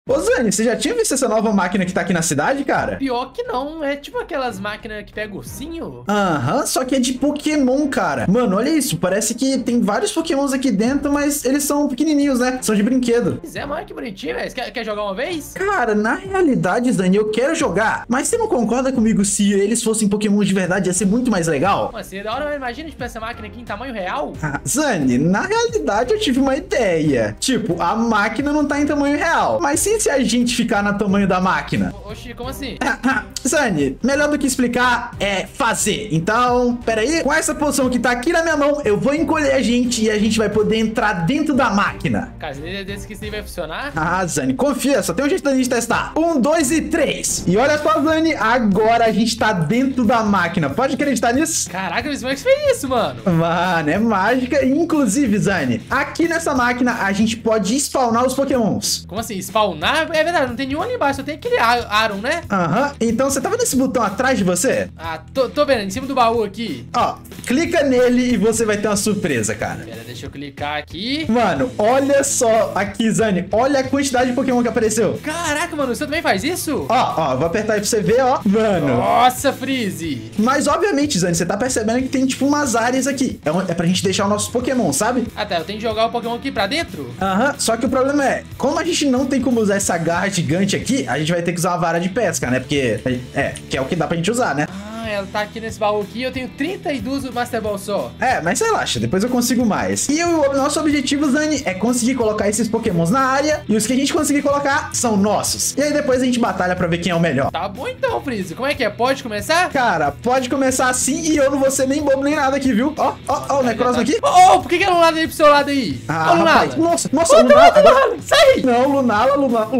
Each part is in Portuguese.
Ô, Zani, você já tinha visto essa nova máquina que tá aqui na cidade, cara? Pior que não, é tipo aquelas máquinas que pega ursinho. Aham, só que é de Pokémon, cara. Mano, olha isso, parece que tem vários Pokémons aqui dentro, mas eles são pequenininhos, né? São de brinquedo. Pois é, mano, que bonitinho, velho. Quer jogar uma vez? Cara, na realidade, Zani, eu quero jogar, mas você não concorda comigo se eles fossem Pokémon de verdade? Ia ser muito mais legal? Mano, seria da hora, mas imagina, tipo, essa máquina aqui em tamanho real. Ah, Zani, na realidade eu tive uma ideia. Tipo, a máquina não tá em tamanho real, mas se a gente ficar no tamanho da máquina? Oxi, como assim? Zani, melhor do que explicar é fazer. Então, peraí, com essa poção que tá aqui na minha mão, eu vou encolher a gente e a gente vai poder entrar dentro da máquina. Cara, você tem certeza que isso aí vai funcionar? Ah, Zani, confia, só tem um jeito da gente testar. 1, 2 e 3. E olha só, Zani, agora a gente tá dentro da máquina. Pode acreditar nisso? Caraca, como é que fez isso, mano? Mano, é mágica. Inclusive, Zani, aqui nessa máquina a gente pode spawnar os Pokémons. Como assim? Spawnar? É verdade, não tem nenhum ali embaixo, só tem aquele Aron, né? Aham, então você tá vendo esse botão atrás de você? Ah, tô vendo, em cima do baú aqui. Ó, clica nele e você vai ter uma surpresa, cara. Pera, deixa eu clicar aqui. Mano, olha só aqui, Zani. Olha a quantidade de Pokémon que apareceu. Caraca, mano, você também faz isso? Ó, vou apertar aí pra você ver, ó. Mano. Nossa, Freeze. Mas, obviamente, Zani, você tá percebendo que tem, tipo, umas áreas aqui. É pra gente deixar os nossos Pokémon, sabe? Ah, tá, eu tenho que jogar o Pokémon aqui pra dentro? Aham, só que o problema é, como a gente não tem como usar essa garra gigante aqui, a gente vai ter que usar uma vara de pesca, né? Porque, que é o que dá pra gente usar, né? Ah, ela tá aqui nesse baú aqui, eu tenho 32 Master Ball só. Mas relaxa, depois eu consigo mais. E o nosso objetivo, Zani, é conseguir colocar esses Pokémons na área, e os que a gente conseguir colocar são nossos. E aí depois a gente batalha pra ver quem é o melhor. Tá bom então, Freeze. Como é que é? Pode começar? Cara, pode começar assim e eu não vou ser nem bobo nem nada aqui, viu? Ó, o Necrozma aqui. Por que é o Lunala aí pro seu lado aí? Ah, Lunala. rapaz, nossa, Lunala. Sai! Não, Lunala.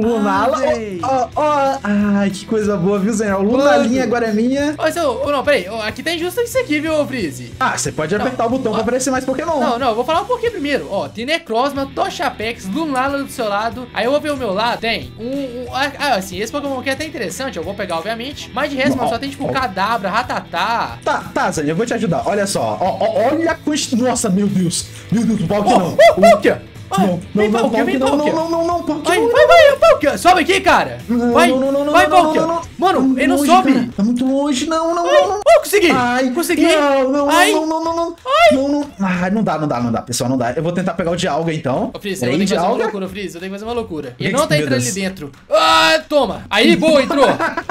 Ó, ai, que coisa boa, viu, Zé? O Lunalinha agora é minha. Não, peraí. Aqui tá injusto isso aqui, viu, Freeze? Ah, você pode apertar o botão pra aparecer mais Pokémon. Não, eu vou falar um pouquinho primeiro. Ó, tem Necrozma, Toshapex, Lunala do seu lado. Aí eu vou ver o meu lado, tem assim, esse Pokémon aqui é até interessante, eu vou pegar, obviamente. Mas de resto, só tem, tipo, Kadabra, Ratatá. Tá, Zé, eu vou te ajudar. Olha só, olha a quantidade. Nossa, meu Deus, o Palkia não. Palkia! Não, Palkia. Vai, Palkia! Sobe aqui, cara! Vai, Palkia! Mano, ele não sobe! Cara, tá muito longe, não. Consegui! Consegui! Não. Ai, não dá, pessoal, não dá. Eu vou tentar pegar o de alga, então. Ô, Freeze, eu vou ter que fazer uma loucura, Freeze. Eu tenho que fazer uma loucura. Ele não tá entrando ali dentro. Ah, toma! Aí, boa, entrou!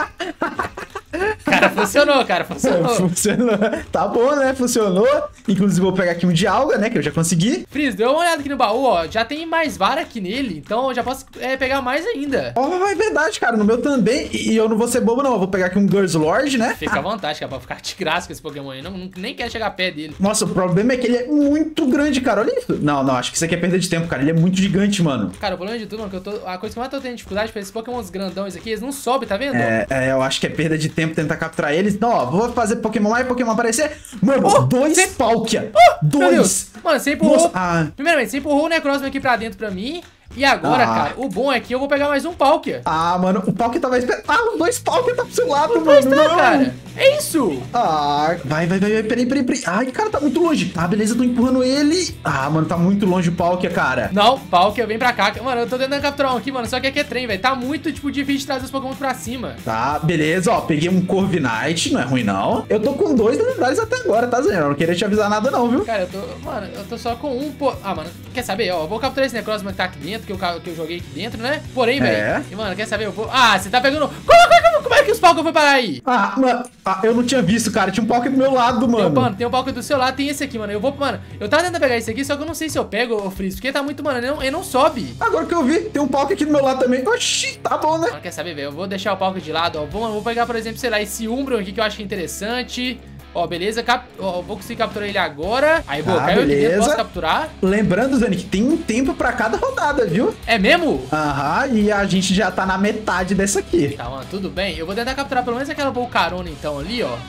Cara, funcionou. Funcionou. Tá bom, né? Funcionou. Inclusive, vou pegar aqui um de alga, né? Que eu já consegui. Freeze, deu uma olhada aqui no baú, ó. Já tem mais vara aqui nele. Então, eu já posso pegar mais ainda. É verdade, cara. No meu também. E eu não vou ser bobo, não. Eu vou pegar aqui um Gurzlord, né? Fica à vontade, cara. Pra ficar de graça com esse Pokémon aí. Nem quero chegar perto dele. Nossa, o problema é que ele é muito grande, cara. Olha isso. Não. Acho que isso aqui é perda de tempo, cara. Ele é muito gigante, mano. Cara, o problema de tudo, mano, a coisa que eu mais tô tendo dificuldade pra esses Pokémons grandões aqui, eles não sobem, tá vendo? Eu acho que é perda de tempo tentar capturar eles. Não, ó, vou fazer Pokémon lá e Pokémon aparecer. Mano, 2 Palkia. 2. Mano, você empurrou. Nossa, Primeiramente, você empurrou o Necrozma aqui pra dentro pra mim. E agora, cara, o bom é que eu vou pegar mais um Palkia. Mano, o Palkia tava esperando. Os 2 Palkia tá pro seu lado, mano. Não, cara. É isso. Vai. Peraí. Ai, cara, tá muito longe. Tá, beleza, eu tô empurrando ele. Mano, tá muito longe o Palkia, cara. Não, Palkia, vem pra cá. Mano, eu tô tentando capturar um aqui, mano. Só que aqui é trem, velho. Tá muito, tipo, difícil de trazer os Pokémon pra cima. Tá, beleza, ó. Peguei um Corviknight, não é ruim, não. Eu tô com 2 lendários até agora, tá, Zé? Eu não queria te avisar nada, não, viu? Cara, eu tô só com um, mano, quer saber? Ó, eu vou capturar esse Necrozma que tá aqui dentro, que eu joguei aqui dentro, né? Porém, velho. E, mano, quer saber? Eu vou. Você tá pegando. Como é que os Palkia foi parar aí? Mano, eu não tinha visto, cara. Tinha um Palkia do meu lado, mano. Tem um Palkia do seu lado, tem esse aqui, mano. Eu tava tentando pegar esse aqui, só que eu não sei se eu pego o Freeze, porque tá muito, mano, ele não sobe. Agora que eu vi, tem um Palkia aqui do meu lado também. Oxi, tá bom, né? Mano, quer saber, velho? Eu vou deixar o Palkia de lado, ó. Vou pegar, por exemplo, sei lá, esse Umbreon aqui que eu acho que é interessante. Ó, beleza, vou conseguir capturar ele agora. Aí, caiu aqui dentro, posso capturar. Lembrando, Zani, que tem um tempo pra cada rodada, viu? É mesmo? E a gente já tá na metade dessa aqui. Tá, mano, tudo bem. Eu vou tentar capturar pelo menos aquela Volcarona, então, ali, ó.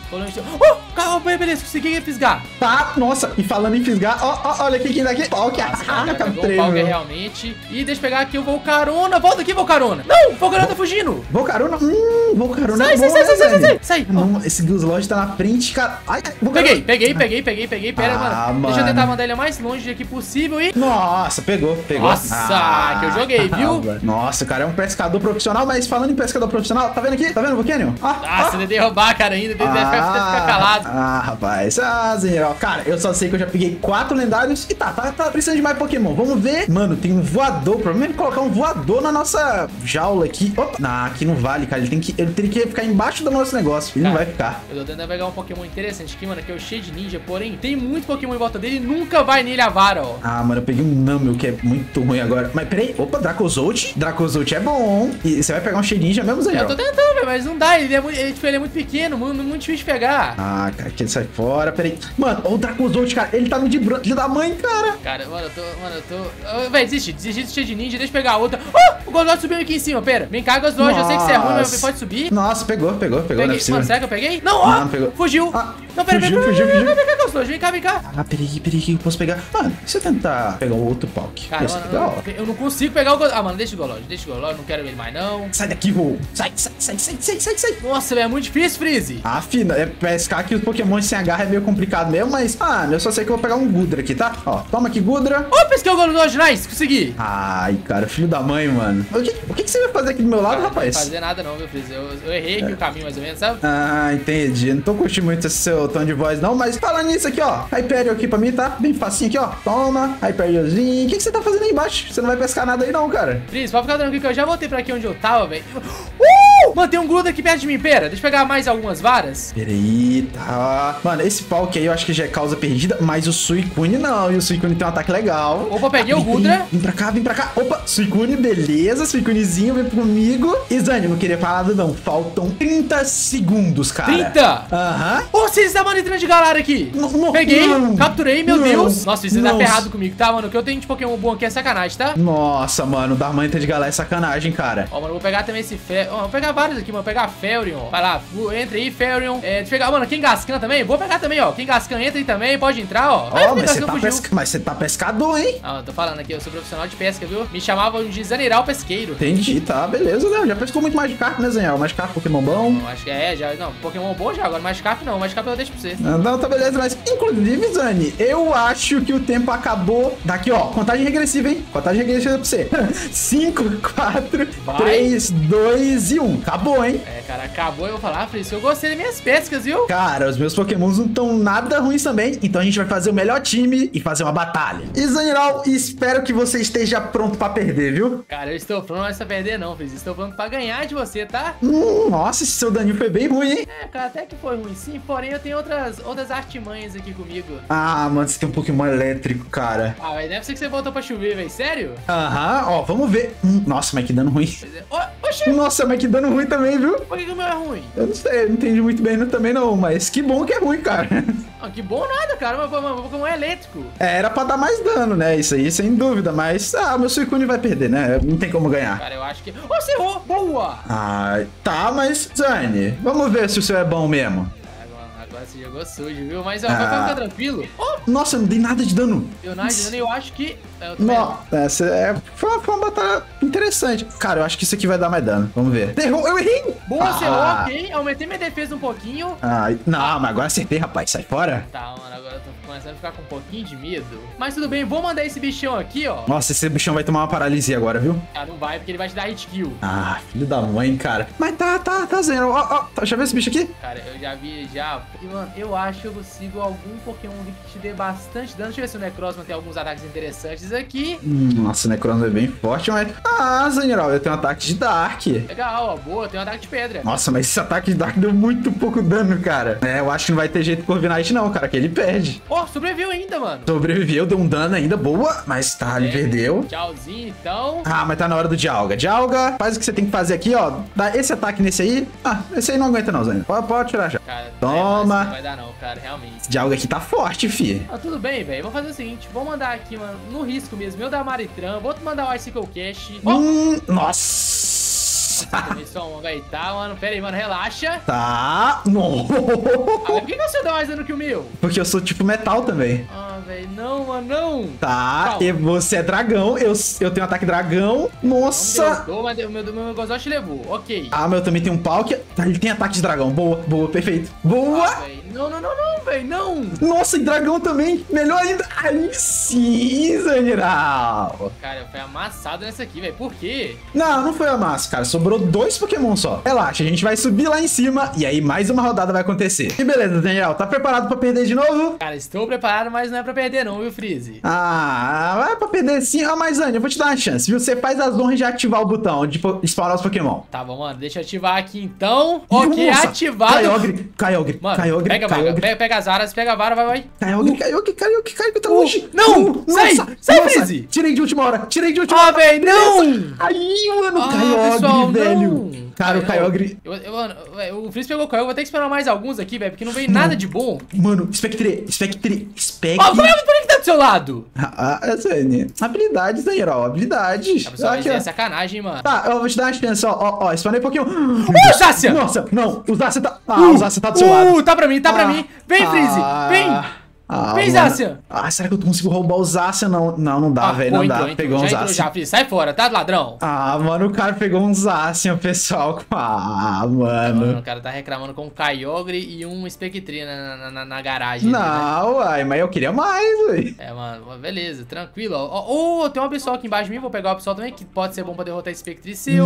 Beleza, consegui fisgar. Tá, nossa, e falando em fisgar, olha aqui quem daqui. Palkia, capturei, Palkia realmente. E deixa eu pegar aqui o Volcarona. Volta aqui, Volcarona. Não, o Volcarona tá fugindo. Volcarona? Volcarona sai. Sai. Não, esse Gurzlord tá na frente, cara. Tá. Ai, Peguei. Pera, mano. Deixa eu tentar mandar ele o mais longe aqui possível e... Nossa, pegou. Nossa, que eu joguei, viu? Nossa, o cara é um pescador profissional, mas falando em pescador profissional, tá vendo aqui? Tá vendo, Vulcânio? Nossa, ele derrubar, cara, ainda. Ele deve ficar calado. Rapaz. Zenirão. Cara, eu só sei que eu já peguei 4 lendários e tá precisando de mais Pokémon. Vamos ver. Mano, tem um voador. Provavelmente colocar um voador na nossa jaula aqui. Opa. Não, aqui não vale, cara. Ele teria que ficar embaixo do nosso negócio. Ele não vai ficar. Eu tô tentando pegar um Pokémon interessante aqui, mano, que é o Shade Ninja. Porém, tem muito Pokémon em volta dele e nunca vai nele a vara, ó. Mano, eu peguei um Numel que é muito ruim agora. Mas peraí. Opa, Dracozolt. Dracozolt é bom. E você vai pegar um Shade Ninja mesmo, Zé? Eu tô tentando, velho, mas não dá. Ele é muito pequeno, muito difícil de pegar. Cara, que ele sai fora. Peraí. Mano, o Dracozolt, cara, ele tá no de branco da mãe, cara. Cara, mano, eu tô... Véi, desiste do Shade Ninja, deixa eu pegar a outra. O Goslote subiu aqui em cima, pera. Vem cá, Goslote, eu sei que você é ruim, mas pode subir. Nossa, pegou, não é possível. Mano, será que eu peguei? Não, pegou. Fugiu. Não, pera. Fugiu. Vem cá, Goslote, vem cá. Peraí, eu posso pegar. Mano, se eu tentar pegar o outro Palk. Cara, mano, eu não consigo pegar o Goslote. Mano, deixa o Goslote, não quero ele mais, não. Sai daqui, Rô. Sai. Nossa, velho, é muito difícil, Freeze. Fina, pescar que os Pokémon sem agarra é meio complicado mesmo, mas, eu só sei que eu vou pegar um Gudra aqui, tá? Ó, toma aqui, Gudra. Pesquei o Goslote, nice, consegui. Ai, cara, filho da mãe, mano. O que você vai fazer aqui do meu lado, rapaz? Não vai fazer nada não, meu Freeze. Eu errei aqui o caminho, mais ou menos, sabe? Entendi. Não tô curtindo muito esse seu tom de voz, não, mas falando nisso aqui, ó. Hyperion aqui pra mim, tá? Bem facinho aqui, ó. Toma, Hyperionzinho. O que você tá fazendo aí embaixo? Você não vai pescar nada aí, não, cara. Freeze, pode ficar tranquilo que eu já voltei pra aqui onde eu tava, velho. Mano, tem um Gluda aqui perto de mim, pera. Deixa eu pegar mais algumas varas. Peraí, tá. Mano, esse Palk aí eu acho que já é causa perdida, mas o Suicune não. E o Suicune tem um ataque legal. Opa, peguei o Gudra. Vem pra cá. Opa, Suicune, beleza. Suicunezinho, vem comigo. E Zane, não queria falar nada não. Faltam 30 segundos, cara. 30? Aham. Vocês estavam entrando de galera aqui. Peguei, capturei, meu Deus. Nossa, você tá ferrado comigo, tá, mano? O que eu tenho de Pokémon bom aqui é sacanagem, tá? Nossa, mano, dar manita de galera é sacanagem, cara. Ó, mano, eu vou pegar também esse vou pegar vários aqui, mano. Vou pegar Ferion. Vai lá, entra aí, Ferion. Deixa eu pegar, mano, Kangaskhan também. Vou pegar também, ó. Kangaskhan entra aí também, pode entrar, ó. Mas você tá pescador, hein? Eu tô falando aqui, eu sou profissional de pesca, viu? Me chamavam de Zaniral Pesqueiro. Entendi, tá, beleza, né? Já pescou muito Magikarp, né, Zaniel? Magikarp, Pokémon bom. Eu acho que não, Pokémon bom já, agora Magikarp não. Magikarp eu deixo pra você. Não, tá beleza, mas inclusive, Zani, eu acho que o tempo acabou. Daqui, ó, contagem regressiva, hein? Contagem regressiva pra você. 5, 4, 3, 2 e 1. Acabou, hein? Cara, acabou. Eu vou falar, Frisco, eu gostei das minhas pescas, viu? Cara, os meus Pokémons não estão nada ruins também, então a gente vai fazer o melhor time e fazer uma batalha. E Zaniral, espero que você esteja pronto pra perder, viu? Cara, eu estou pronto, não é pra perder não, Frisco. Estou pronto pra ganhar de você, tá? Nossa, esse seu daninho foi bem ruim, hein? Cara, até que foi ruim sim, porém eu tenho outras artimanhas aqui comigo. Mano, você tem um Pokémon elétrico, cara. Mas deve ser que você voltou pra chover, velho. Sério? Ó, vamos ver. Nossa, mas que dano ruim. Oxi. Nossa, mas que dano ruim também, viu? Por que o meu é ruim? Eu não sei, eu não entendi muito bem também não, mas que bom que é ruim, cara. Que bom nada, cara. Meu Pokémon é elétrico. Era pra dar mais dano, né? Isso aí, sem dúvida, mas... o meu Suicune vai perder, né? Não tem como ganhar. Cara, eu acho que... Você errou! Boa! Tá, mas... Zane, vamos ver se o seu é bom mesmo. Agora você jogou sujo, viu? Mas, vai ficar tranquilo. Nossa, eu não dei nada de dano. Eu nada de dano, eu acho que... Foi uma batalha interessante. Cara, eu acho que isso aqui vai dar mais dano. Vamos ver. Errou, eu errei! Boa, você errou, ok. Aumentei minha defesa um pouquinho. Não, mas agora acertei, rapaz. Sai fora. Tá, mano, agora eu tô começando a ficar com um pouquinho de medo. Mas tudo bem, vou mandar esse bichão aqui, ó. Nossa, esse bichão vai tomar uma paralisia agora, viu? Não vai, porque ele vai te dar hit kill. Filho da mãe, cara. Mas tá zero. Ó, deixa eu ver esse bicho aqui. Cara, eu já vi, E, mano, eu acho que eu consigo algum Pokémon que te dê bastante dano. Deixa eu ver se o Necrozma tem alguns ataques interessantes aqui. Nossa, o Necrozma é bem forte, mas... Zaniral, eu tenho um ataque de Dark. Legal, ó, boa, eu tenho um ataque de pedra. Nossa, mas esse ataque de Dark deu muito pouco dano, cara. Eu acho que não vai ter jeito com o Corviknight não, cara, que ele perde. Sobreviveu ainda, mano. Sobreviveu, deu um dano ainda, boa, mas ele perdeu. Tchauzinho, então. Mas tá na hora do Dialga. Dialga, faz o que você tem que fazer aqui, ó. Dá esse ataque nesse aí. Esse aí não aguenta não, Zani. Pode tirar já. Cara, toma. Não vai dar não, cara, realmente. Esse Dialga aqui tá forte, fi. Tudo bem, velho. Vou fazer o seguinte, vou mandar aqui, mano, no risco mesmo, eu da Maritran. Vou mandar o Icicle Cash. Nossa. Nossa. Tomei só uma, velho. Tá, mano. Pera aí, mano. Relaxa. Tá. Não. Ah, por que você dá mais dano que o meu? Porque eu sou tipo metal também. Ah, velho. Não, mano, não. Tá, Calma. e você é dragão, eu tenho ataque dragão. Nossa. Mas o meu Gozote levou. Ok. Ah, mas eu também tenho um pau que... Ele tem ataque de dragão. Boa, boa, perfeito. Boa. Ah, não, velho. Não. Nossa, e dragão também. Melhor ainda. Aí sim, general. Cara, foi amassado nessa aqui, velho. Por quê? Não foi a massa, cara. Sobrou 2 Pokémon só. Relaxa, a gente vai subir lá em cima e aí mais uma rodada vai acontecer. E beleza, Daniel, tá preparado pra perder de novo? Cara, estou preparado, mas não é pra perder não, viu, Freeze? Ah, vai pra perder sim. Ah, mas Anny, eu vou te dar uma chance, viu? Você faz as honras de ativar o botão de spawnar os Pokémon. Tá bom, mano. Deixa eu ativar aqui, então. Ok, Nossa, ativado. Kyogre, Mano, Kyogre, pega a vaga, pega as aras, pega a vara, vai. Kyogre, tá longe. Não! Sai, Freeze! Tirei de última hora. Ah, velho, não! Aí, mano, pessoal, Kyogre, velho. não. Cara, o Kyogre... Mano, o Freeze pegou o Kyogre, eu vou ter que esperar mais alguns aqui, velho, porque não veio nada de bom. Mano, Spectre. Ó, por que tá do seu lado? Zane, habilidades, Daniel, habilidades. Pessoal, isso é sacanagem, mano. Tá, eu vou te dar uma chance, ó, spawnei Pokémon. Zacian! Nossa, não, o Zacian tá... o Zacian tá do seu lado. Tá pra mim. Vem, Freeze, vem! Vem, Zacian! Será que eu consigo roubar o Zacian? Não dá, velho, não dá. Pegou um Zacian. Já, Freeze, sai fora, tá, ladrão? Mano, o cara pegou um Zacian, pessoal. Mano. O cara tá reclamando com um Kyogre e um Spectre na garagem. Não, uai, mas eu queria mais, uai. Mano, beleza, tranquilo. Ó, tem uma pessoa aqui embaixo de mim, vou pegar o pessoal também, que pode ser bom pra derrotar esse Spectre seu.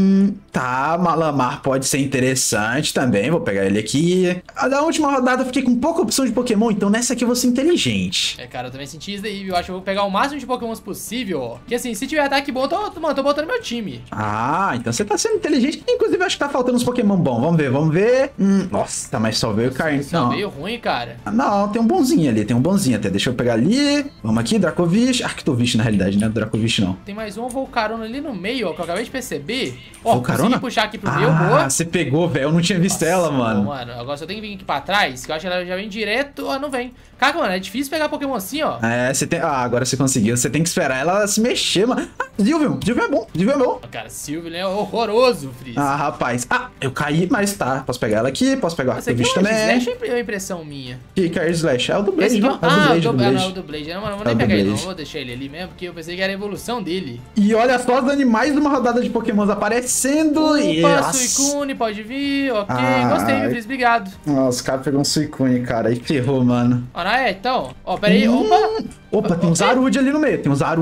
Tá, Malamar pode ser interessante também, vou pegar ele aqui. Da última rodada eu fiquei com pouca opção de Pokémon, então nessa aqui eu vou ser inteligente. Cara, eu também senti isso daí, viu? Acho que eu vou pegar o máximo de Pokémons possível, ó. Que assim, se tiver ataque bom, tô botando meu time. Então você tá sendo inteligente. Inclusive, acho que tá faltando uns Pokémon bons. Vamos ver. Nossa, mas só veio o Carne. Só veio ruim, cara. Não, tem um bonzinho ali, até. Deixa eu pegar ali. Vamos aqui, Dracovish. Arctovich, na realidade, né? Dracovish não. Tem mais um Volcarona ali no meio, ó, que eu acabei de perceber. Ó, Volcarona? consegui puxar aqui pro meu, boa. Você pegou, velho. Eu não tinha visto ela, mano. Mano, agora só tem que vir aqui pra trás, que eu acho que ela já vem direto. Não vem. Cara, mano, é difícil pegar Pokémon assim, ó. Você tem... agora você conseguiu. Você tem que esperar ela se mexer, mano. Sylveon é bom. Cara, Sylveon é horroroso, Freeze. Rapaz. Eu caí, mas tá. Posso pegar ela aqui, posso pegar o Arctovich também. Slash é impressão minha? Que é Slash? É o do Blaze, não? É o do Blaze. Não, mano, vou nem pegar ele, não. Vou deixar ele ali mesmo, porque eu pensei que era a evolução dele. E olha só os animais de uma rodada de Pokémons aparecendo. Suicune, pode vir, ok. Gostei, viu, Freeze? Obrigado. Nossa, o cara pegou um Suicune, cara. Aí ferrou, mano. Então. Ó, pera aí. Opa, tem um Zarude ali no meio.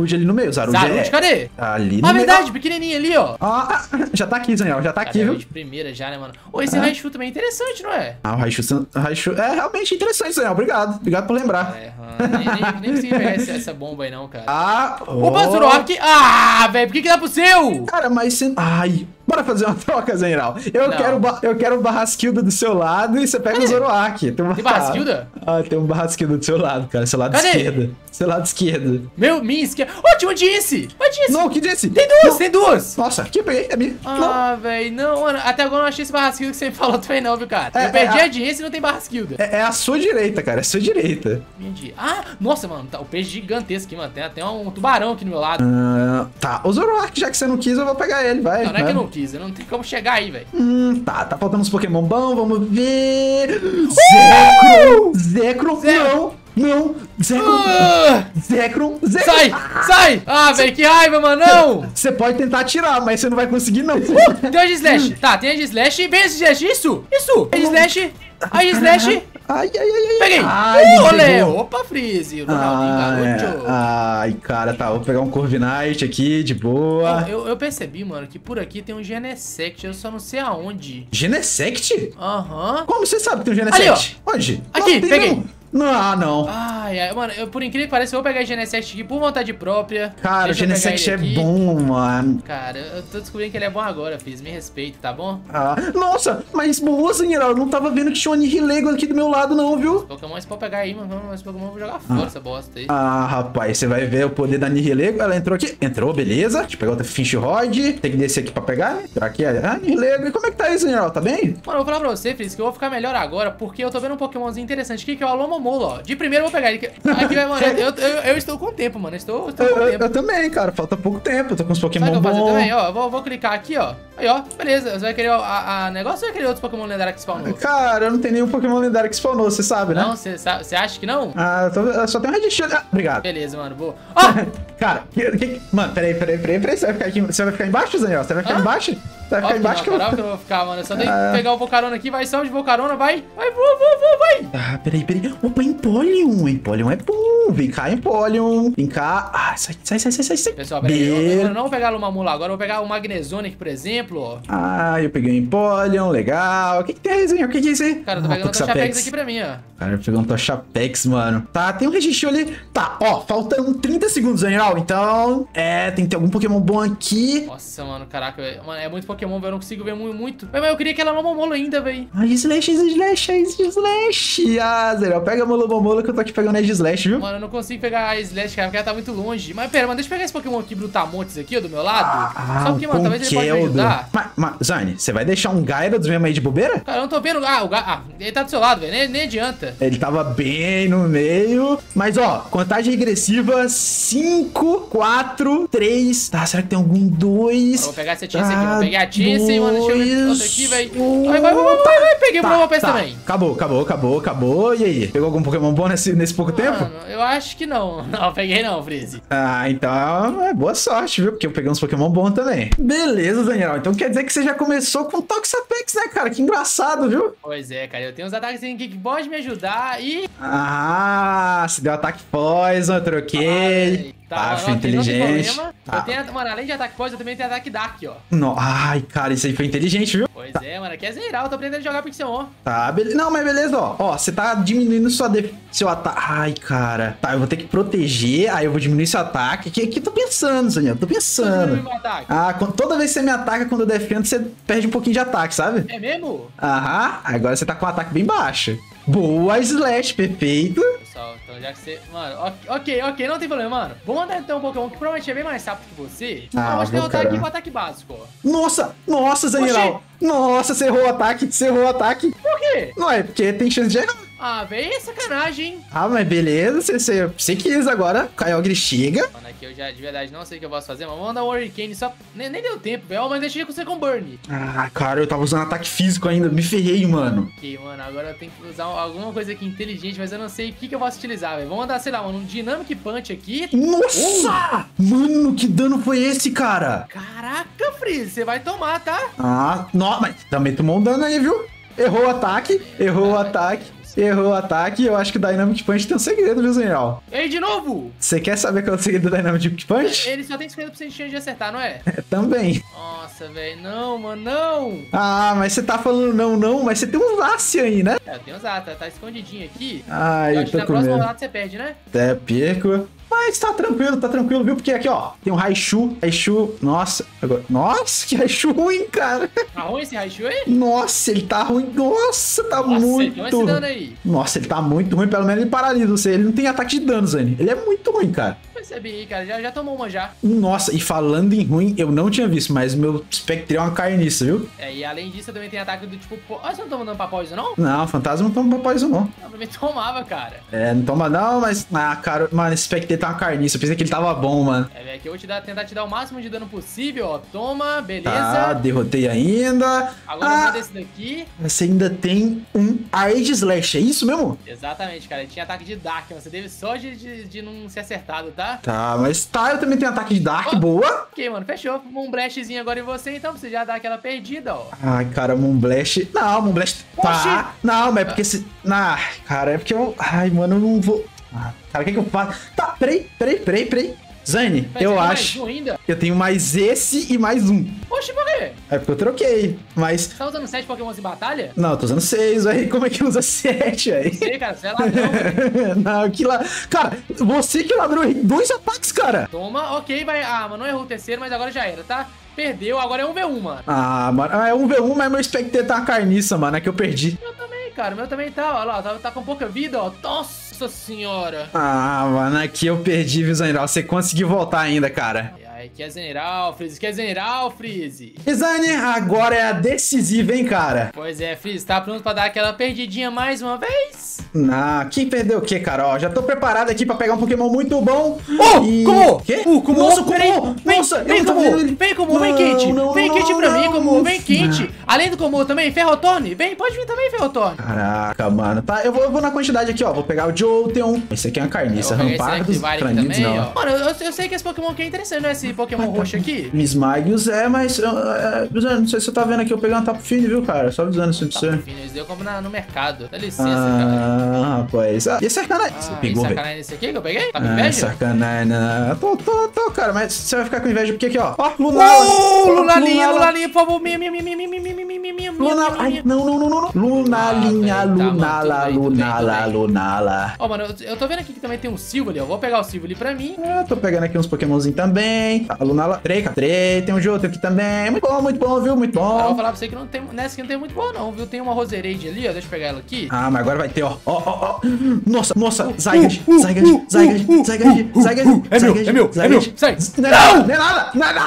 Zarude, cadê? Ali no meio. Verdade, pequenininho ali, ó. Já tá aqui, Daniel. Já tá aqui, viu? De primeira já, né, mano? Esse Raichu também é interessante, não é? O Raichu é realmente interessante, Daniel. Obrigado por lembrar. Nem consegui pegar essa bomba aí, não, cara. Opa, Zoroark. Velho, por que dá pro seu? Cara, mas você... Bora fazer uma troca, General. Eu quero o Barrasquilda do seu lado e você pega o Zoroark. Tem Barrasquilda? Tem um Barrasquilda do seu lado, cara. Seu lado esquerdo. Seu lado esquerdo. Minha esquerda. Tinha um Jesse. Não, que Jesse? Tem duas. Nossa, que peguei. É minha. Velho, não, mano. Até agora eu não achei esse Barrasquilda que você me falou também, não, viu, cara? Eu perdi a Jesse e não tem Barrasquilda. É a sua direita, cara. É a sua direita. Nossa, mano. Tá o peixe gigantesco aqui, mano. Tem até um tubarão aqui no meu lado. Tá. O Zoroark, já que você não quis, eu vou pegar ele, vai. Não é que eu não quis. Eu não tenho como chegar aí, velho. Tá faltando uns Pokémon bons. Vamos ver. Zekrom. Não. Zekrom. Sai! Velho, que raiva, mano. Não. Você pode tentar atirar, mas você não vai conseguir, não. Tem a Slash. Tem a Slash. Vem esse Slash. Isso. A Slash. Peguei. Olé. Opa, Freeze. Cara, tá. Vou pegar um Corviknight aqui, de boa. Eu percebi, mano, que por aqui tem um Genesect. Eu só não sei aonde. Genesect? Aham. Como você sabe que tem um Genesect? Ali, ó. Onde? Aqui, peguei. Não. Mano, por incrível que pareça, eu vou pegar Genesect aqui por vontade própria. Cara, o Genesect é bom, mano. Cara, eu tô descobrindo que ele é bom agora, Fiz. Me respeita, tá bom? Nossa, mas boa, General. Eu não tava vendo que tinha um Nihilego aqui do meu lado, não, viu? Os Pokémon pra pegar aí, mano. Os Pokémon eu vou jogar fora essa bosta aí. Rapaz, você vai ver o poder da Nihilego. Ela entrou aqui. Entrou, beleza. Deixa eu pegar outra Finch Rod. Tem que descer aqui pra pegar. Entrar aqui, Nihilego. E como é que tá isso, General? Tá bem? Mano, eu vou falar pra você, Fiz, que eu vou ficar melhor agora, porque eu tô vendo um Pokémonzinho interessante aqui, que é o Alomo Lomomolo, ó. De primeiro eu vou pegar ele. Aqui, mano, eu estou com tempo, mano. Estou com tempo. Eu também, cara. Falta pouco tempo. Eu tô com uns Pokémon Sabe o que eu vou fazer bons. também? Ó, eu vou clicar aqui, ó. Aí, ó. Beleza. Você vai querer a negócio ou vai querer outros Pokémon lendários que spawnou? Cara, eu não tenho nenhum Pokémon lendário que spawnou, você sabe, né? Não, você acha que não? Ah, eu só tenho um Red Shield. Ah, obrigado. Beleza, mano. Vou. Ó! Cara, mano, peraí. Você vai ficar embaixo, Daniel? Você vai ficar embaixo? Você vai ficar embaixo que eu não vou ficar, mano. Eu só tenho que pegar o Volcarona aqui. Vai, salve de Volcarona. Vai, voa, vai. Ah, peraí. Opa, Empoleon. Empoleon é bom. Vem cá, Empoleon. Vem cá. Ah, sai. Pessoal, peraí. Eu não vou pegar o Lumamula agora. Eu vou pegar o Magnezone por exemplo, ó. Ah, eu peguei o Empoleon. Legal. O que tem aí, Zinho? O que é isso aí? Cara, eu tô pegando o Toshapex aqui pra mim, ó. Cara, eu peguei um Toshapex, mano. Tá, tem um registro ali. Tá, ó, faltam 30 segundos, Daniel. Então, tem que ter algum Pokémon bom aqui. Nossa, mano, caraca, velho. Mano, é muito Pokémon, velho. Eu não consigo ver muito. Mas eu queria que ela Lomomolo ainda, velho. Ah, Slash. Ah, Daniel, pega a Lomomolo que eu tô aqui pegando a Slash, viu? Mano, eu não consigo pegar a Slash, cara, porque ela tá muito longe. Mas pera, mano, deixa eu pegar esse Pokémon aqui, Brutamontes aqui, ó, do meu lado. Só porque, mano, talvez ele pode me ajudar. Mas, Zane, você vai deixar um Gyarados mesmo aí de bobeira? Cara, eu não tô vendo. Ele tá do seu lado, velho. Nem adianta. Ele tava bem no meio. Mas, ó, contagem regressiva: 5, 4, 3. Tá, será que tem algum 2? Eu vou pegar essa Chansey aqui. Vou pegar a Chansey, mano. Deixa eu ver outra aqui, velho. Vai. Peguei o Promopass também. Acabou. E aí? Pegou algum Pokémon bom nesse pouco tempo? Eu acho que não. Não, peguei não, Freeze. Ah, então é boa sorte, viu? Porque eu peguei uns Pokémon bons também. Beleza, Daniel. Então quer dizer que você já começou com Toxapex, né, cara? Que engraçado, viu? Pois é, cara. Eu tenho uns ataques aqui que podem me ajudar e... Ah, se deu ataque Poison, eu troquei. Tá, foi inteligente. Tá. Eu tenho, mano, além de ataque Poison, eu também tenho ataque Dark, ó. Ai, cara, isso aí foi inteligente, viu? Pois é, mano. Aqui é zerar. Eu tô aprendendo a jogar Pixelmon. Tá, beleza. Não, mas beleza, ó. Você tá diminuindo seu ataque. Ai, cara. Tá, eu vou ter que proteger. Aí eu vou diminuir seu ataque. Aqui eu tô pensando, Daniel. Tô pensando. Toda vez que você me ataca, quando eu defendo, você perde um pouquinho de ataque, sabe? É mesmo? Aham. Agora você tá com o ataque bem baixo. Boa, Slash. Perfeito. Pessoal, então já que você... Mano, ok, não tem problema, mano. Vou mandar então um Pokémon que provavelmente é bem mais rápido que você. Vou te derrotar aqui com o ataque básico, ó. Nossa, Daniel. Nossa, você errou o ataque. Por quê? Não é, porque tem chance de errar. Ah, velho, é sacanagem, hein? Ah, mas beleza, você quis agora. Kyogre chega. Mano, aqui eu já de verdade não sei o que eu posso fazer, mas vou mandar um Hurricane só... Nem deu tempo, velho. Mas deixa você com Burn. Ah, cara, eu tava usando ataque físico ainda. Me ferrei, mano. Ok, mano, agora eu tenho que usar alguma coisa aqui inteligente, mas eu não sei o que eu posso utilizar, velho. Vou mandar, sei lá, mano, um Dynamic Punch aqui. Nossa! Mano, que dano foi esse, cara? Caraca, Freeze, você vai tomar, tá? Ah, não, mas também tomou um dano aí, viu? Errou o ataque. Eu acho que o Dynamic Punch tem um segredo, viu, Daniel? E aí, de novo? Você quer saber qual é o segredo do Dynamic Punch? Ele só tem 50% de chance de acertar, não é? Também. Nossa, velho. Não, mano, não. Ah, mas você tá falando não, mas você tem um Zacian aí, né? Eu tenho usado, tá escondidinho aqui. Ai, eu tô com medo. Na próxima rodada você perde, né? Perco. Mas tá tranquilo, viu? Porque aqui, ó, tem um Raichu, nossa, que Raichu ruim, cara. Tá ruim esse Raichu aí? Nossa, ele tá ruim, nossa, tá muito ruim. Esse dano aí. Nossa, ele tá muito ruim, pelo menos ele paralisa você, ele não tem ataque de dano, Zane, ele é muito ruim, cara. Percebi, cara, já tomou uma já. Nossa, e falando em ruim, eu não tinha visto, mas meu Spectre é uma carniça, viu? E além disso, eu também tenho ataque do tipo... Você não toma dano pra Poison, não? Não, Fantasma não toma pra Poison, não. Eu também tomava, cara. Não toma não, mas... Ah, cara, mano, esse Spectre tá uma carniça, eu pensei que ele tava bom, mano. Aqui eu vou tentar te dar o máximo de dano possível, ó. Toma, beleza. Tá, derrotei ainda. Agora manda esse daqui. Você ainda tem um Aegislash, é isso mesmo? Exatamente, cara. Ele tinha ataque de Dark, você teve só de não ser acertado, tá? Tá, mas eu também tenho ataque de Dark, boa. Ok, mano, fechou. Um Blastzinho agora em você, então, pra você já dar aquela perdida, ó. Ai, cara, Moonblast... Não, Moonblast... Tá. Não, mas é porque se... Ah, cara, é porque eu... Ai, mano, eu não vou... Cara, o que eu faço? Tá, peraí. Zane, eu acho... Eu tenho mais esse e mais um. Oxi, por quê? É porque eu troquei, mas... Você tá usando 7 Pokémons em batalha? Não, eu tô usando 6, aí como é que usa 7, aí? Não sei, cara, você é ladrão. Não, que lá... Cara, você que ladrão, errei 2 ataques, cara. Toma, ok, vai... Ah, mano, não errou o terceiro, mas agora já era, tá? Perdeu, agora é 1v1, mano. Ah, mano, é 1v1, mas meu Spectre tá uma carniça, mano, é que eu perdi. Eu também, cara, o meu também tá, ó lá, tá com pouca vida, ó. Nossa senhora. Ah, mano, aqui eu perdi, viu, Zanirol? Você conseguiu voltar ainda, cara. ai. Que é General, Freeze. Que é General, Freeze. Designer, agora é a decisiva, hein, cara? Pois é, Freeze. Tá pronto pra dar aquela perdidinha mais uma vez? Não, quem perdeu o quê, cara? Ó, já tô preparado aqui pra pegar um Pokémon muito bom. Como? Quê? Como? Nossa, como? Nossa, vem, Como. Vem, Como. Vem quente. Vem quente pra mim, Como. Vem quente. Além do Como também, Ferrotone. Vem, pode vir também, Ferrotone. Caraca, mano. Tá, eu vou na quantidade aqui, ó. Vou pegar o Jolteon. Esse aqui é uma carniça. Rampardos, Tranidos, não. Mano, eu sei que esse Pokémon aqui é interessante, não é esse Pokémon roxo aqui? Mismagius mas... não sei se você tá vendo aqui, eu peguei uma Tapu Fini, viu, cara? Só avisando assim pra você. Tapu Fini, eu compro no mercado. Dá licença, cara. Ah, rapaz. E esse Arcanine? Você pegou, velho? Sacanagem esse aqui que eu peguei? Tá com inveja? Arcanine. Tô, cara. Mas você vai ficar com inveja porque aqui, ó. Ó, Lunala. Lunalinha, por favor. Lunala. Ai, não. Lunalinha, Lunala. Ó, mano, eu tô vendo aqui que também tem um Silvally, ó. Vou pegar o Silvally pra mim. Tô pegando aqui uns Pokémonzinhos também. A Lunala. Tem um Jolteon aqui também. Muito bom, viu? Muito bom. Eu vou falar pra você que nessa aqui não tem muito boa, não, viu? Tem uma Roserade ali, ó. Deixa eu pegar ela aqui. Ah, mas agora vai ter, ó. Nossa. Zygarde. É meu. Sai. Não é nada.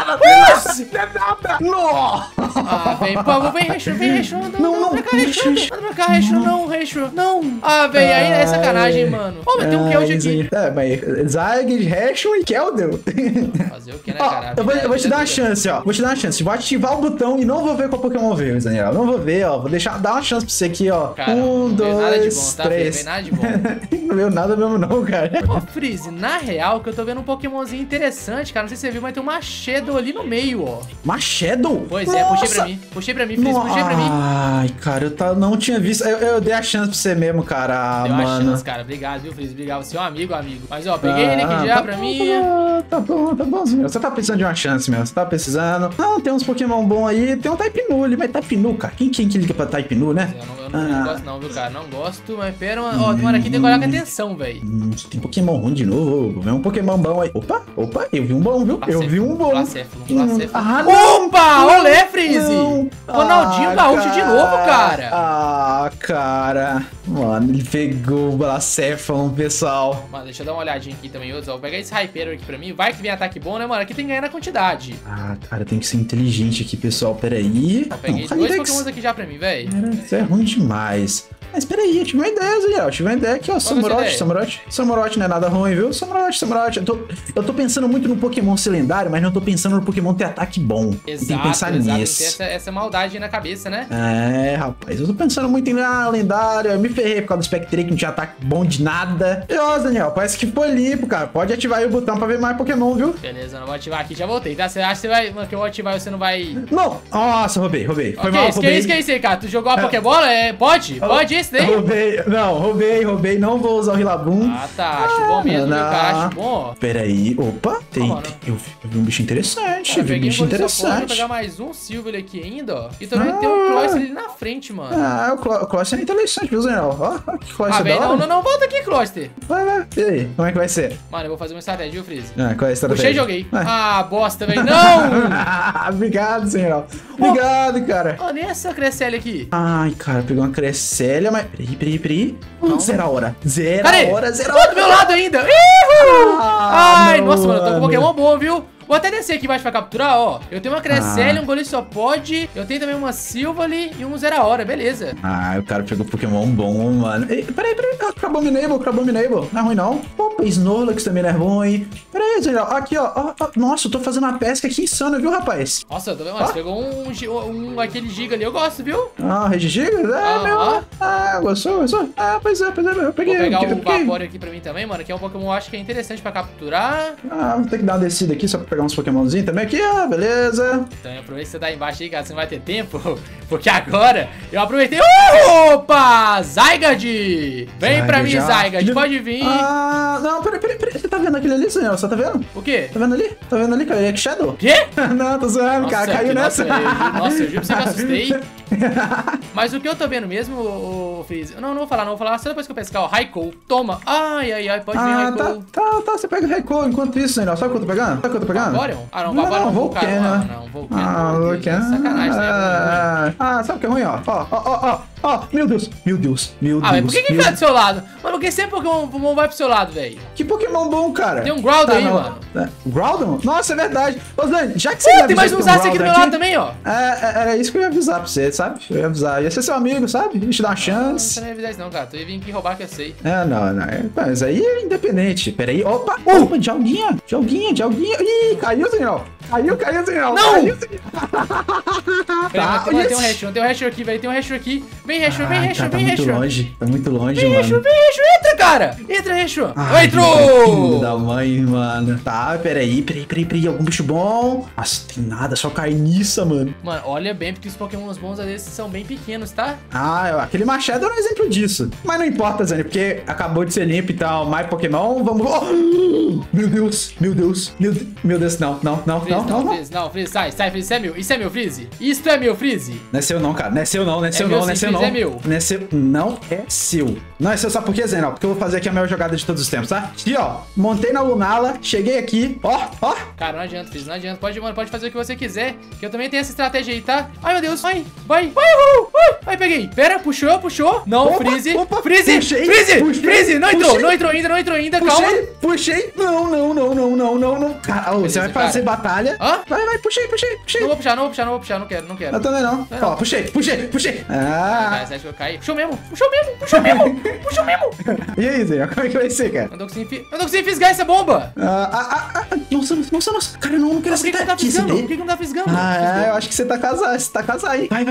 Nossa. Ah, velho. Por favor, vem, Recho. Não. Pra cá, Recho. Não. Ah, velho, aí é sacanagem, mano. Ó, mas tem um Keldeo aqui. Mas Zygarde, Recho e Keldeo. Fazer o que, né, cara? Eu vou te dar uma chance, ó. Vou ativar o botão e não vou ver qual Pokémon veio, Daniel. Não vou ver, ó. Vou dar uma chance pra você aqui, ó. Cara, 1, 2, 3. Não veio nada de bom. Não veio nada mesmo, não, cara. Ô, Freeze, na real, que eu tô vendo um Pokémonzinho interessante, cara. Não sei se você viu, mas tem um Machedo ali no meio, ó. Machedo? Pois é, puxei pra mim, Freeze, puxei pra mim. Ai, cara, eu não tinha visto. Eu dei a chance pra você mesmo, cara. Deu mano. a chance, cara. Obrigado, viu, Freeze? Obrigado. Você é um amigo. Mas, ó, peguei ele aqui já pra mim. Tá bonzinho. Você tá precisando de uma chance mesmo. Você tá precisando. Não, tem uns Pokémon bons aí. Tem um Type Nu ali, mas Type Nu, cara. Quem que liga pra Type Nu, né? Eu não gosto não, viu, cara? Não gosto, mas pera, ó, tem uma hora aqui tem que olhar com atenção, velho. Tem Pokémon ruim de novo. Vem um Pokémon bom aí. Opa, eu vi um bom, viu? Eu vi um bom. Opa, olé, Freeze! Ronaldinho Gaúcho de novo, cara. Ah, cara. Mano, ele pegou o Blacéfalo, pessoal. Mano, deixa eu dar uma olhadinha aqui também. Vou pegar esse Hyper aqui pra mim. Vai que vem ataque bom, né, mano? Aqui tem que ganhar na quantidade. Ah, cara, tem que ser inteligente aqui, pessoal. Peraí. Eu peguei dois Pokémons aqui já pra mim, velho. Isso é ruim demais. Mas peraí, eu tive uma ideia, Zé. Eu tive uma ideia aqui, ó. Samurott não é nada ruim, viu? Samurott. Eu tô pensando muito no Pokémon ser lendário, mas não tô pensando no Pokémon ter ataque bom. Exato, tem que pensar nisso. Tem essa maldade na cabeça, né? É, rapaz. Eu tô pensando muito em lendário. Eu me ferrei por causa do Spectre que não tinha ataque bom de nada. E ó, Daniel, parece que foi limpo, cara. Pode ativar aí o botão pra ver mais Pokémon, viu? Beleza, não vou ativar aqui, já voltei, tá? Você acha que você vai... Mano, que eu vou ativar e você não vai... Não! Nossa, roubei. Foi mal, roubei. Que isso aí, cara? Tu jogou a Pokébola? Pode isso daí? Roubei. Não vou usar o Rillaboom. Ah, tá. Acho bom mesmo, viu, cara? Acho bom. Peraí. Opa, eu vi um bicho interessante. Vou pegar mais um Silvally aqui ainda, ó. E também tem um Cloyster ali na frente, mano. Ah, o Cloyster é interessante, viu, Zé? Ó, que Cloyster da hora. Não, volta aqui, Cloyster. Vai. E aí, como é que vai ser? Mano, eu vou fazer uma estratégia, viu, Freeze? Qual é a estratégia? Puxei e joguei. Ah, bosta, velho. Não! Obrigado, senhor. Obrigado, cara. Ó, nem essa Cresselia aqui. Ai, cara, pegou uma Cresselia, mas... Peraí. Zero a hora. Tá do meu lado ainda. Ai, nossa, mano, eu tô com um Pokémon bom, viu? Vou até descer aqui embaixo pra capturar, ó. Eu tenho uma Cresselia, um Golisopod. Eu tenho também uma Silvally e um Zero a hora, beleza. Ah, o cara pegou Pokémon bom, mano. Peraí. Crabominable. Não é ruim, não. Opa, Snorlax também não é ruim. Peraí, Zé. Aqui, ó. Nossa, eu tô fazendo uma pesca aqui insana, viu, rapaz? Nossa, eu tô vendo. Você pegou aquele Giga ali, eu gosto, viu? Ah, Regigiga? É, meu. Ah, gostou? Ah, pois é, eu peguei. Vou pegar o Vaporeon aqui pra mim também, mano, que é um Pokémon, eu acho que é interessante pra capturar. Ah, vou ter que dar uma descida aqui só pra pegar uns Pokémonzinhos também aqui, ó, beleza. Então aproveita que você tá embaixo aí, cara, você não vai ter tempo, porque agora eu aproveitei. Opa! Zygarde! Vem pra mim, Zygarde, pode vir. Ah, não, peraí. Você tá vendo aquele ali, senhor? Você tá vendo? O quê? Tá vendo ali, cara? Ele é Shadow. Quê? Não, tô zoando, cara, caiu nessa. Nossa, eu juro pra você que eu assustei. Mas o que eu tô vendo mesmo, o Freeze... Não vou falar. Só depois que eu pescar, ó, Raikou. Toma. Ai, pode vir, Raikou. Tá, você pega o Raikou enquanto isso, senhor. Sabe o que eu tô pegando? Vaporeon? Ah, não, Vaporeon não, Volcano. Não, Volcano. Volcano. Sacanagem, né? Sabe o que é ruim, ó? Ó. Ó, meu Deus, meu Deus, meu Deus. Ah, mas por que fica do seu lado? Mano, por que sempre Pokémon vai pro seu lado, velho? Que Pokémon bom, cara. Tem um Groudon aí, não. mano. Groudon? Nossa, é verdade. Ô, Zane, já que você Tem mais uns aços aqui do meu lado também, ó. Era isso que eu ia avisar pra você, sabe? Eu ia avisar. Ia ser seu amigo, sabe? Ia te dar uma chance. Você não ia avisar isso não, cara. Tu ia vir aqui roubar que eu sei. Não. Mas aí é independente. Pera aí. Opa, de alguinha. Ih, caiu, Daniel. Caiu, Daniel. Não! Caiu, Tá, tem um Restro aqui, velho. Tem um Restro aqui. Vem, Restro, vem, Restro, vem, Restro. Tá muito longe, Vem, mano. Restro, entra, cara. Entra, Restro. Filho Entrou! da mãe, mano. Tá, peraí. Algum bicho bom? Nossa, tem nada, só carniça, mano. Mano, olha bem, porque os Pokémons bons às vezes são bem pequenos, tá? Aquele Machado é um exemplo disso. Mas não importa, Zane, porque acabou de ser limpo e tal. Mais Pokémon, vamos... Oh! Meu Deus, não. Freeze, sai, Freeze, isso é meu, Freeze. Isto é meu, Freeze. Não é seu não, cara. Não é seu não. É meu. Não é seu. Não é seu. Não é seu, sabe por quê, Zane? Porque eu vou fazer aqui a maior jogada de todos os tempos, tá? Aqui, ó. Montei na Lunala, cheguei aqui, ó. Cara, não adianta, Freeze, não adianta. Pode fazer o que você quiser, que eu também tenho essa estratégia aí, tá? Ai, meu Deus. Vai. Vai, peguei. Pera, puxou. Não, Freeze. Freeze. Não entrou ainda, calma. Puxei. Não. Cara, você vai fazer batalha. Hã? Vai, puxei. Não vou puxar, não quero. Eu também não. Ó, puxei. Cara, você acha que eu caí? Puxou mesmo. E aí, Zé, como é que vai ser, cara? Eu não tô conseguindo fisgar essa bomba. Nossa. Cara, não quero acertar. Por que não tá fisgando? Eu acho que você tá casado aí. Vai.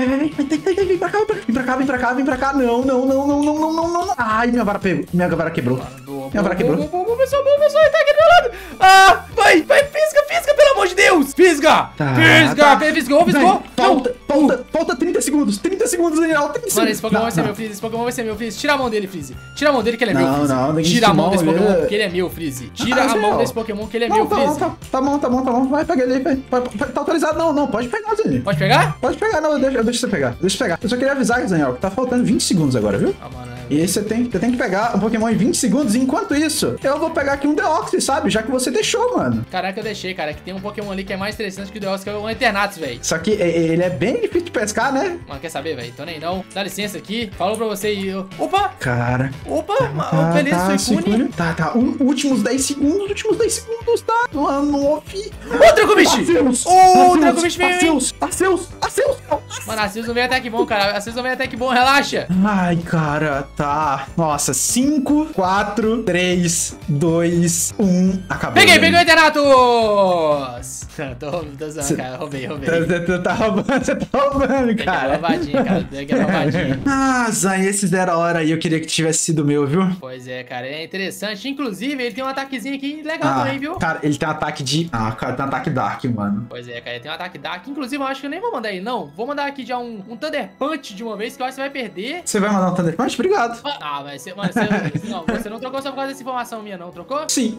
Vem pra cá. Não. Ai, minha vara quebrou. Minha vara quebrou. Boa, pessoal, tá aqui do meu lado. Vai, fisga, pelo amor de Deus. Fisga. Fisgou. Falta 30 segundos, Daniel. Mano, esse Pokémon vai ser meu, Freeze. Tira a mão dele, Freeze. Tira a mão dele que ele é meu, Freeze. Não, tira a mão desse Pokémon porque ele é meu, Freeze. Tira a mão desse Pokémon que ele é meu, Freeze. Tá bom. Vai, pega ele aí. Tá autorizado, não. Pode pegar, Daniel. Pode pegar? Pode pegar, não. Deixa você pegar. Eu só queria avisar, Daniel, que tá faltando 20 segundos agora, viu? Mano. E você tem que pegar um Pokémon em 20 segundos. E enquanto isso, eu vou pegar aqui um Deoxys, sabe? Já que você deixou, mano. Caraca, eu deixei, cara. Que tem um Pokémon ali que é mais interessante que o Deoxys, que é o Eternatus, velho. Só que ele é bem difícil de pescar, né? Mano, quer saber, velho? Tô nem não. Dá licença aqui. Falou pra você e eu... Opa! Cara. Beleza, foi Cune. Tá. Últimos 10 segundos, tá? Não ouvi. Ô, Dracovish! Ô, Dracovish veio, hein? Arceus! Mano, Arceus não vem até que bom, cara. Arceus não vem até que bom, relaxa. Ai, cara, tá. Nossa, 5, 4, 3, 2, 1. Acabou. Peguei o Eternatus! Tô zoando, cara. Roubei. Você tá roubando, cara. Tem que roubadinha. Zay, esses era a hora aí. Eu queria que tivesse sido meu, viu? Pois é, cara. É interessante. Inclusive, ele tem um ataquezinho aqui legal também, viu? Cara, ele tem um ataque de... cara, tem um ataque Dark, mano. Pois é, cara. Ele tem um ataque Dark. Inclusive, eu acho que eu nem vou mandar ele, não. Vou mandar aqui já um Thunder Punch de uma vez, que eu acho que você vai perder. Você vai mandar um Thunder Punch? Obrigado. Mas você... Mano, você não trocou só por causa dessa informação minha, não? Trocou? Sim.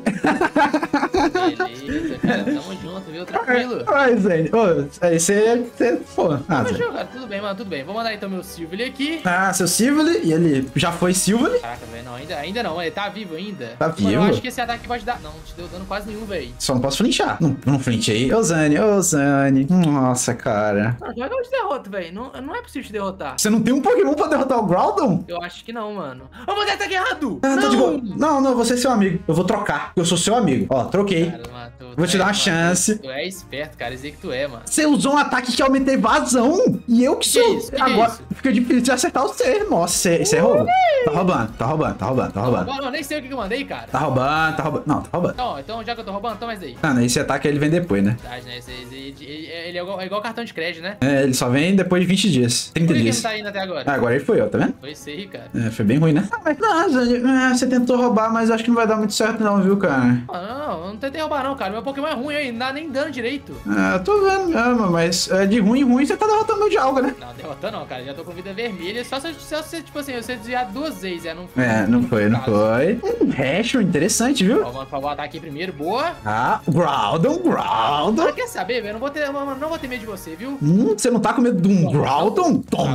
Beleza, cara. Tamo junto, viu? Tranquilo. Ai, Zane. Aí você... Pô. Cara, tudo bem, mano. Tudo bem. Vou mandar então meu Silvally aqui. Seu Silvally. E ele já foi Silvally. Caraca, velho. Não, ainda não. Ele tá vivo ainda. Tá vivo? Mano, eu acho que esse ataque pode dar... Não te deu dano quase nenhum, velho. Só não posso flinchar. Não flinchei. Ô, Zane. Nossa, cara. Mano, como é que eu te derroto, velho? Não é possível te derrotar. Você não tem um Pokémon pra derrotar o Groudon? Eu acho que não, mano. Eu mandei ataque errado! Tá de boa. Não, você é seu amigo. Eu vou trocar. Eu sou seu amigo. Ó, troquei. Cara, mano, vou te dar uma chance. Tu é esperto, cara. Dizer que tu é, mano. Você usou um ataque que aumenta a evasão. E eu que sou. Que agora isso? fica difícil de acertar você. Nossa, você é roubo. Tá roubando. Não, nem sei o que eu mandei, cara. Tá roubando. Não, tá roubando. Então, já que eu tô roubando, toma esse daí. Esse ataque ele vem depois, né? Verdade, né? Ele é igual cartão de crédito, né? Ele só vem depois de 20 dias. 30 Por que dias. ele não tá indo até agora? Agora ele foi eu, tá vendo? Foi isso aí, cara. Foi bem ruim, né? Você tentou roubar, mas acho que não vai dar muito certo não, viu, cara? Eu não tentei roubar não, cara. Meu Pokémon é ruim aí, não dá nem dano direito. Eu tô vendo mesmo, mas de ruim em ruim você tá derrotando meu Dialga, né? Não, derrotando não, cara. Já tô com vida vermelha. Só se você, tipo assim, você desviar 2 vezes, não foi. Restro, interessante, viu? Ó, mano, vou atacar aqui primeiro, boa. Groudon. Quer saber, velho? Não vou ter medo de você, viu? Você não tá com medo de um Groudon? Tome.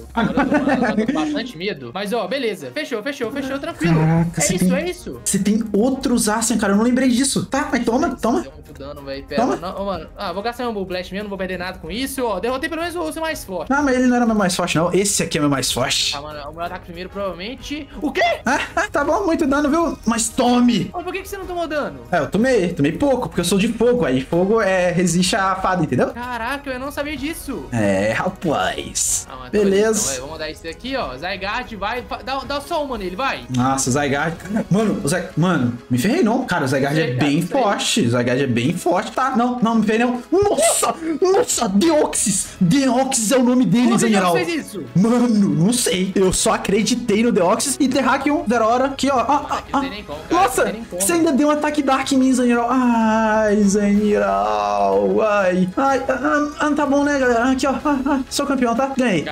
Agora eu tô com bastante medo. Mas, ó, beleza. Fechou, tranquilo. Caraca, É isso. Você tem outros Ashen, cara. Eu não lembrei disso. Tá, mas toma. Deu muito dano, velho. Pera, não, mano. Vou gastar meu Bull Blast mesmo, não vou perder nada com isso. Ó, derrotei pelo menos o urso mais forte. Ah, mas ele não era meu mais forte, não. Esse aqui é meu mais forte. Tá, mano, o meu ataque primeiro, provavelmente... O quê? Tá bom, muito dano, viu? Mas tome! Por que você não tomou dano? Eu tomei pouco, porque eu sou de fogo. Aí fogo resiste à fada, entendeu? Caraca, eu não sabia disso. Rapaz. Beleza. Então, vamos dar isso daqui, ó. Zygarde, vai. Dá só uma nele, vai. Nossa, o Zygarde. Mano, me ferrei não. Cara, o Zygarde é bem forte. O Zygarde é bem forte, tá? Não me ferrei não. Nossa, Deoxys. Deoxys é o nome dele, general. Como você fez isso? Mano, não sei. Eu só acreditei no Deoxys e Terrakion, Zeraora, aqui, ó. Nossa, você ainda deu um ataque Dark em mim, General. Ai, General. Ai, tá bom, né, galera? Aqui, ó. Sou campeão, tá? Ganhei.